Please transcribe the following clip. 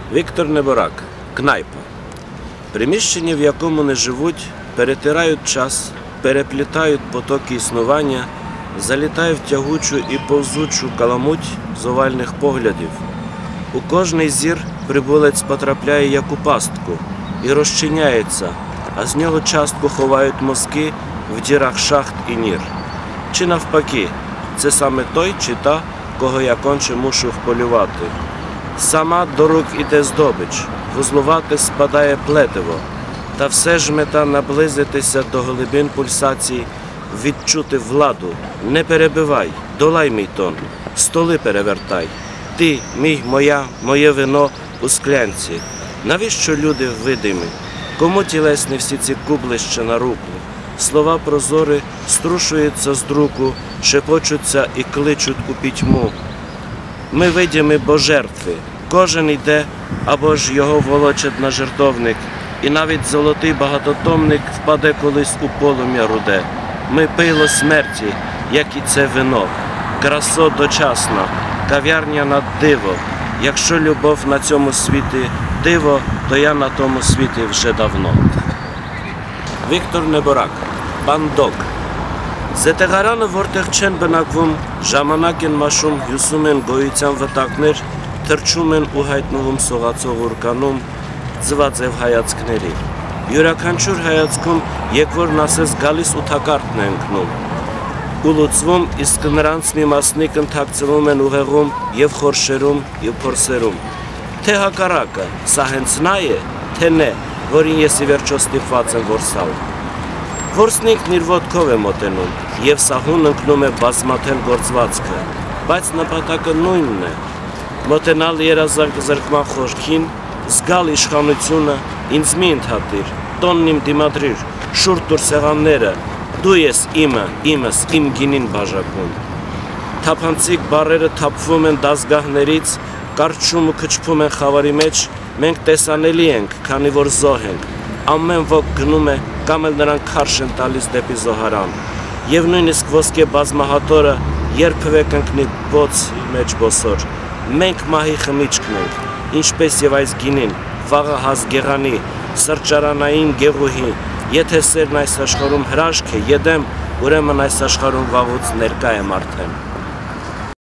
Віктор Неборак. Кнайпа. Приміщення, в якому не живуть, перетирають час, переплітають потоки існування, залітають в тягучу і повзучу каламуть з овальних поглядів. У кожний зір прибулець потрапляє як у пастку і розчиняється, а з нього частку ховають мозки в дірах шахт і нір. Чи навпаки, це саме той чи та, кого я конче мушу вполювати. Сама до рук іде здобич, вузлувате спадає плетиво, та все ж мета наблизитися до глибин пульсацій, відчути владу. Не перебивай, долай мій тон, столи перевертай. Ти, мій, моя, моє вино у склянці. Навіщо люди видимі? Кому тілесні всі ці кублища на руку? Слова прозори струшуються з друку, шепочуться і кличуть у пітьму. Ми видимі, бо жертви. Кожен йде, або ж його волочать на жертовник, і навіть золотий багатотомник впаде колись у полум'я руде. Ми пило смерті, як і це вино. Красо дочасна, кав'ярня на диво. Якщо любов на цьому світі диво, то я на тому світі вже давно. Վիկտոր Նեբորակ, Բանդոկ. Զետեղարանը, որտեղ չեն բնակվում, ժամանակ են մաշում, հյուսում են գոյության վտակներ, թրջում են ու հայտնվում սողացող ուրկանում, ձվածև հայացքների։ Յուրաքանչյուր հայացքում եկվորն ասես գալիս ու թակարդն է ընկնում։ Ու լուծվում, իսկ նրանց մի մասնիկն թաքցվում են ուղեղում և խորշերում և փորսերում։ Թե հակառակը, սա հենց նա է, թե նե, որին ես ի վերջո ստիպված եմ որսալ։ Որսնիկն իր ոտքով է մոտենում, և սահուն ընկնում է բազմաթել գործվածքը, բայց նպատակը նույնն է։ Մոտենալ երազազրկման խորքին, զգալ իշխանությունը, ինձ մի ընդհատիր, տոնն իմ դիմադրիր, շուրջ տուր սեղանները, դու ես իմը, իմս, իմ գինին բաժակում։ Թափանցիկ բառերը թափվում են դասգահներից, կարճում ու քչփում են խավարի մեջ, մենք տեսանելի ենք, քանի որ զոհ ենք, ամեն ոք գնում է, կամ էլ նրանք քարշ են տալիս դեպի զոհարան, և նույնիսկ ոսկե բազմահատորը երբևէ կընկնի բոցի մեջ բոսոր, մենք մահի խմիչքն ենք, ինչպես և այս գինին, վաղը հազգեղանի, սրճարանային գեղուհի, եթե սերն այս աշխարհում հրաշք է, եդեմ, ուրեմն այս աշխարհում վաղուց ներկա եմ արդեն։